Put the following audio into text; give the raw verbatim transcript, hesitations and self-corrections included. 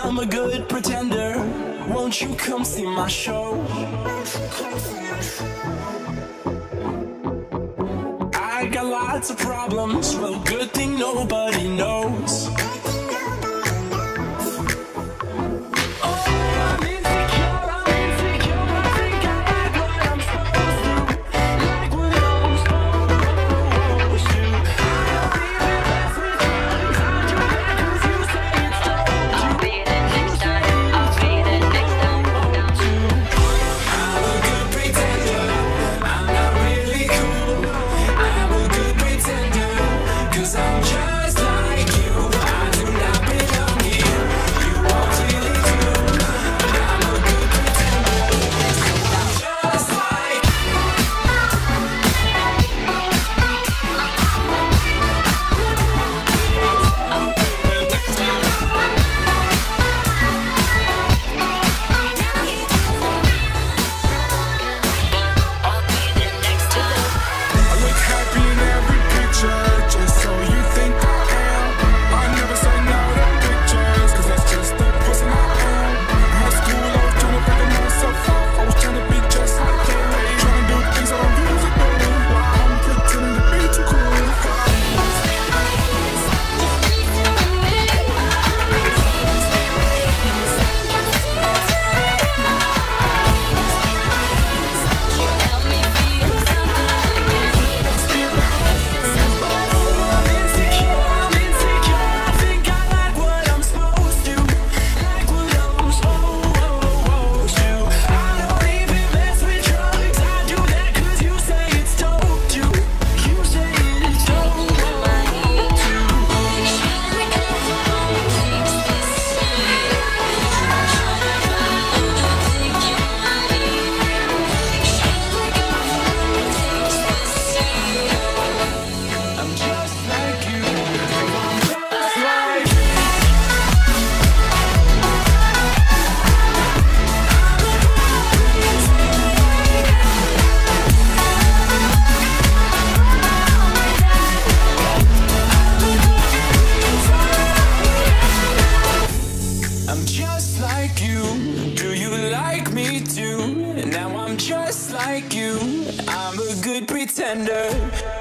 I'm a good pretender. Won't you come see my show? I got lots of problems, well, good thing nobody knows. Now I'm just like you, I'm a good pretender.